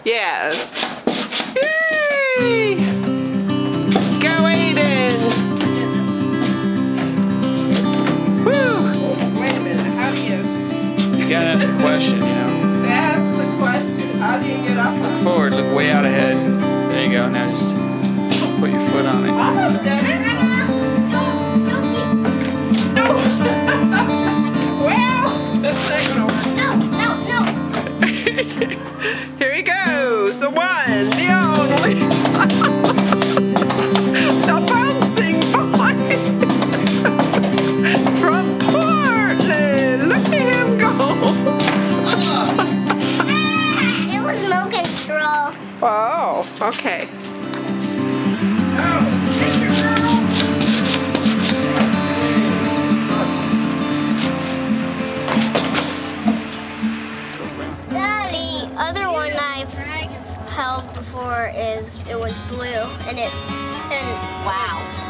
Yes. Yay! Go Aiden! Woo! Wait a minute, how do you... You gotta ask the question, you know. That's the question. How do you get off Look forward, look way out ahead. There you go, now just put your foot on it. Almost done it. No. Well, that's not gonna work. Here he goes, the one, the only, the bouncing boy from Portland. Look at him go. It was remote control. Oh, okay. Oh, take your girl. Daddy, other one I've held before it was blue, and wow.